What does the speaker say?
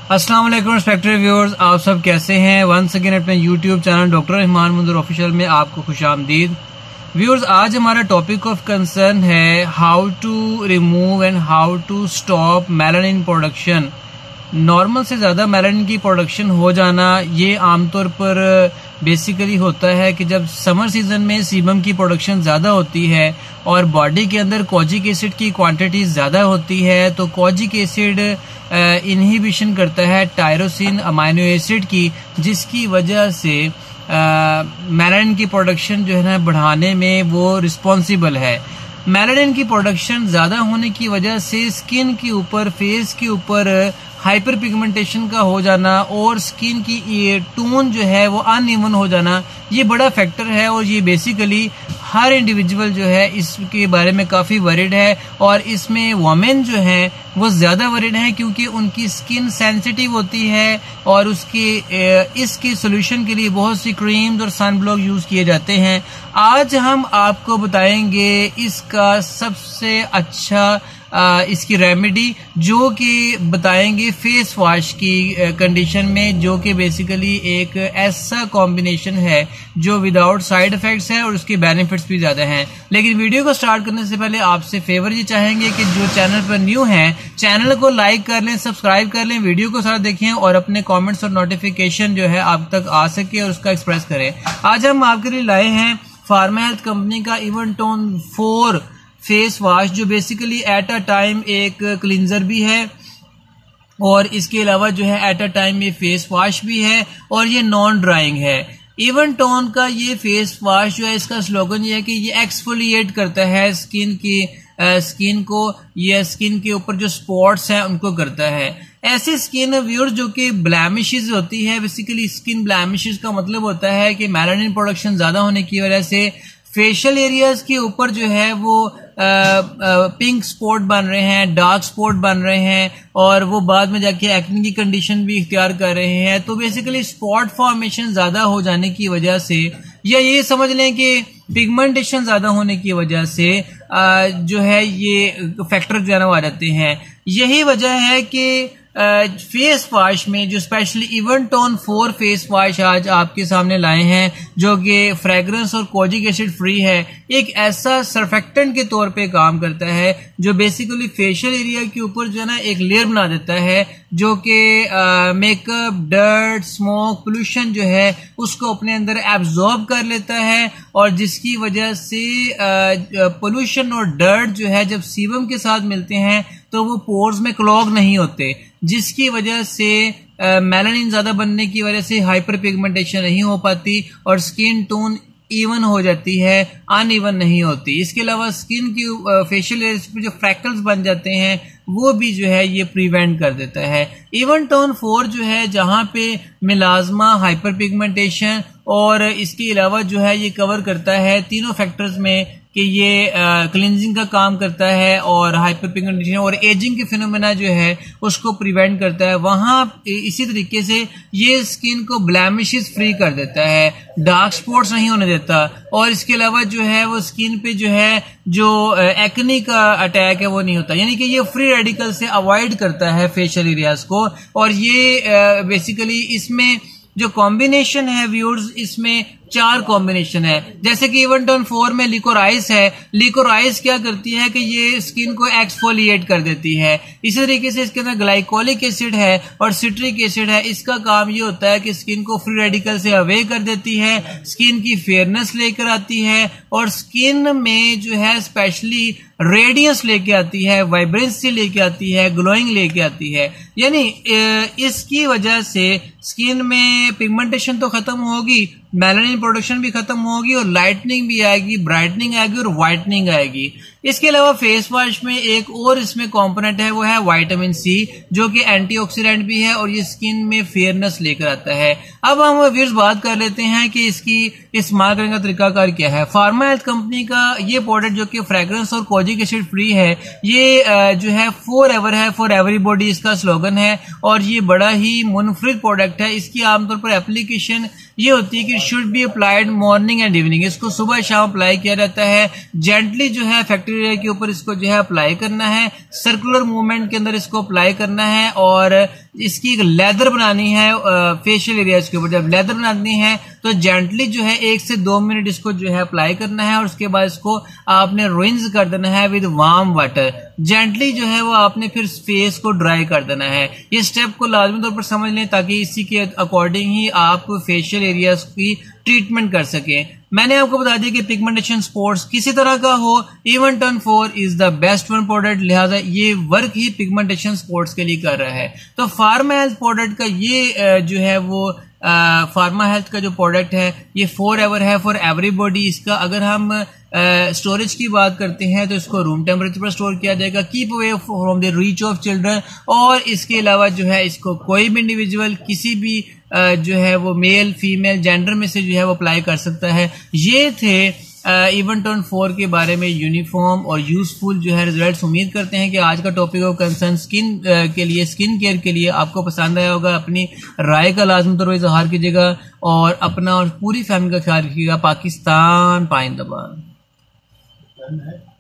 अस्सलाम वालेकुम respected viewers, आप सब कैसे हैं। वंस अगेन अपने YouTube channel doctor Rahman Manzoor official में आपको खुशामदीद। व्यूअर्स, आज हमारा टॉपिक ऑफ कंसर्न है how to remove and how to stop melanin production. Normal से ज़्यादा मेलानिन की प्रोडक्शन हो जाना ये आमतौर पर बेसिकली होता है कि जब समर सीजन में सीबम की प्रोडक्शन ज़्यादा होती है और बॉडी के अंदर कोजिक एसिड की क्वांटिटी ज़्यादा होती है, तो कोजिक एसिड इनहिबिशन करता है टायरोसिन अमाइनो एसिड की, जिसकी वजह से मेलानिन की प्रोडक्शन जो है ना बढ़ाने में वो रिस्पॉन्सिबल है। मेलानिन की प्रोडक्शन ज़्यादा होने की वजह से स्किन के ऊपर, फेस के ऊपर हाइपर पिगमेंटेशन का हो जाना और स्किन की ये टोन जो है वो अनइवन हो जाना, ये बड़ा फैक्टर है। और ये बेसिकली हर इंडिविजुअल जो है इसके बारे में काफ़ी वरीड है, और इसमें वुमेन जो हैं वो ज़्यादा वरीड हैं क्योंकि उनकी स्किन सेंसिटिव होती है और इसके सोल्यूशन के लिए बहुत सी क्रीम्स और सन ब्लॉक यूज़ किए जाते हैं। आज हम आपको बताएंगे इसका सबसे अच्छा इसकी रेमेडी, जो कि बताएंगे फेस वॉश की कंडीशन में, जो कि बेसिकली एक ऐसा कॉम्बिनेशन है जो विदाउट साइड इफेक्ट्स है और उसके बेनिफिट्स भी ज़्यादा हैं। लेकिन वीडियो को स्टार्ट करने से पहले आपसे फेवर ये चाहेंगे कि जो चैनल पर न्यू हैं चैनल को लाइक कर लें, सब्सक्राइब कर लें, वीडियो को सारा देखें और अपने कॉमेंट्स और नोटिफिकेशन जो है आप तक आ सके और उसका एक्सप्रेस करें। आज हम आपके लिए लाए हैं फार्मा हेल्थ कंपनी का इवनटोन 4 फेस वॉश, जो बेसिकली एट अ टाइम एक क्लींजर भी है और इसके अलावा जो है एट अ टाइम ये फेस वॉश भी है और ये नॉन ड्राइंग है। इवनटोन का ये फेस वॉश जो है, इसका स्लोगन ये है कि ये एक्सफोलिएट करता है स्किन को, ये स्किन के ऊपर जो स्पॉट्स हैं उनको करता है। ऐसी स्किन व्यूअर्स जो कि ब्लैमिशेस होती है, बेसिकली स्किन ब्लैमिशेस का मतलब होता है कि मेलानिन प्रोडक्शन ज्यादा होने की वजह से फेशियल एरियाज के ऊपर जो है वो पिंक स्पॉट बन रहे हैं, डार्क स्पॉट बन रहे हैं और वो बाद में जाके एक्ने की कंडीशन भी इख्तियार कर रहे हैं। तो बेसिकली स्पॉट फॉर्मेशन ज्यादा हो जाने की वजह से, या ये समझ लें कि पिगमेंटेशन ज्यादा होने की वजह से जो है ये फैक्टर जो है ना आ जाते हैं। यही वजह है कि फेस वॉश में जो स्पेशली इवनटोन 4 फेस वॉश आज आपके सामने लाए हैं, जो कि फ्रेग्रेंस और कोजिक एसिड फ्री है, एक ऐसा सर्फेक्टेंट के तौर पे काम करता है जो बेसिकली फेशियल एरिया के ऊपर जो है ना एक लेयर बना देता है, जो कि मेकअप, डर्ट, स्मोक, पोल्यूशन जो है उसको अपने अंदर एब्जॉर्ब कर लेता है, और जिसकी वजह से पोल्यूशन और डर्ट जो है जब सीबम के साथ मिलते हैं तो वो पोर्स में क्लॉग नहीं होते, जिसकी वजह से मेलानिन ज्यादा बनने की वजह से हाइपर पिगमेंटेशन नहीं हो पाती और स्किन टोन इवन हो जाती है, अनइवन नहीं होती। इसके अलावा स्किन की फेशियल एरियाज पे जो फ्रैकल्स बन जाते हैं वो भी जो है ये प्रिवेंट कर देता है। इवनटोन 4 जो है जहां पे मिलाजमा, हाइपर पिगमेंटेशन और इसके अलावा जो है ये कवर करता है तीनों फैक्टर्स में कि ये क्लींजिंग का काम करता है और हाइपर पिगमेंटेशन और एजिंग के फिनोमेना जो है उसको प्रिवेंट करता है। वहां इसी तरीके से ये स्किन को ब्लैमिशेस फ्री कर देता है, डार्क स्पॉट्स नहीं होने देता, और इसके अलावा जो है वो स्किन पे जो है जो एक्ने का अटैक है वो नहीं होता, यानी कि ये फ्री रेडिकल से अवॉइड करता है फेशियल एरियाज को। और ये बेसिकली इसमें जो कॉम्बिनेशन है व्यूअर्स, इसमें 4 कॉम्बिनेशन है। जैसे कि इवनटोन 4 में लिकोराइस है। लिकोराइस क्या करती है कि ये स्किन को एक्सफोलिएट कर देती है। इसी तरीके से इसके अंदर ग्लाइकोलिक एसिड है और सिट्रिक एसिड है। इसका काम ये होता है कि स्किन को फ्री रेडिकल से अवे कर देती है, स्किन की फेयरनेस लेकर आती है और स्किन में जो है स्पेशली रेडियंस लेके आती है, वाइब्रेंसी लेके आती है, ग्लोइंग लेके आती है। यानी इसकी वजह से स्किन में पिगमेंटेशन तो खत्म होगी, मेलानिन प्रोडक्शन भी खत्म होगी और लाइटनिंग भी आएगी, ब्राइटनिंग आएगी और व्हाइटनिंग आएगी। इसके अलावा फेस वॉश में एक और इसमें कंपोनेंट है, वो है विटामिन सी, जो कि एंटीऑक्सीडेंट भी है और ये स्किन में फेयरनेस लेकर आता है। अब हम व्यूअर्स बात कर लेते हैं कि इसकी इस्तेमाल करने का तरीकाकार क्या है। फार्मा हेल्थ कंपनी का ये प्रोडक्ट जो कि फ्रेग्रेंस और कोजिक एसिड फ्री है, ये जो है फॉर एवर है, फॉर एवरीबॉडी इसका स्लोगन है और ये बड़ा ही मुनफरिद प्रोडक्ट है। इसकी आमतौर पर एप्लीकेशन ये होती है कि should be applied morning and evening. इसको सुबह शाम अप्लाई किया जाता है। जेंटली जो है फैक्ट्री एरिया के ऊपर इसको जो है अप्लाई करना है, सर्कुलर मूवमेंट के अंदर इसको अप्लाई करना है, और इसकी एक लेदर बनानी है फेशियल एरियाज के ऊपर। जब लेदर बनानी है तो जेंटली जो है 1 से 2 मिनट इसको जो है अप्लाई करना है, और उसके बाद इसको आपने रिंस कर देना है विद वार्म वाटर। जेंटली जो है वो आपने फिर फेस को ड्राई कर देना है। ये स्टेप को लाजमी तौर पर समझ लें ताकि इसी के अकॉर्डिंग ही आप फेशियल एरियाज की ट्रीटमेंट कर सकें। मैंने आपको बता दिया कि पिगमेंटेशन स्पॉट्स किसी तरह का हो, Eventone 4 is the best one product, लिहाजा ये वर्क ही पिगमेंटेशन स्पॉट्स के लिए कर रहा है। तो फार्मा हेल्थ प्रोडक्ट का ये जो है वो फार्मा हेल्थ का जो प्रोडक्ट है ये फॉर एवर है, फॉर एवरीबॉडी। इसका अगर हम स्टोरेज की बात करते हैं तो इसको रूम टेम्परेचर पर स्टोर किया जाएगा, keep away from the reach of children. और इसके अलावा जो है इसको कोई भी इंडिविजुअल किसी भी जो है वो मेल फीमेल जेंडर में से जो है वो अप्लाई कर सकता है। ये थे इवन टर्न 4 के बारे में यूनिफॉर्म और यूजफुल जो है रिजल्ट्स। उम्मीद करते हैं कि आज का टॉपिक ऑफ कंसर्न स्किन के लिए, स्किन केयर के लिए आपको पसंद आया होगा। अपनी राय का लाजमी तौर पर इजहार कीजिएगा और अपना और पूरी फैमिली का ख्याल रखिएगा। पाकिस्तान पाइंदाबाद।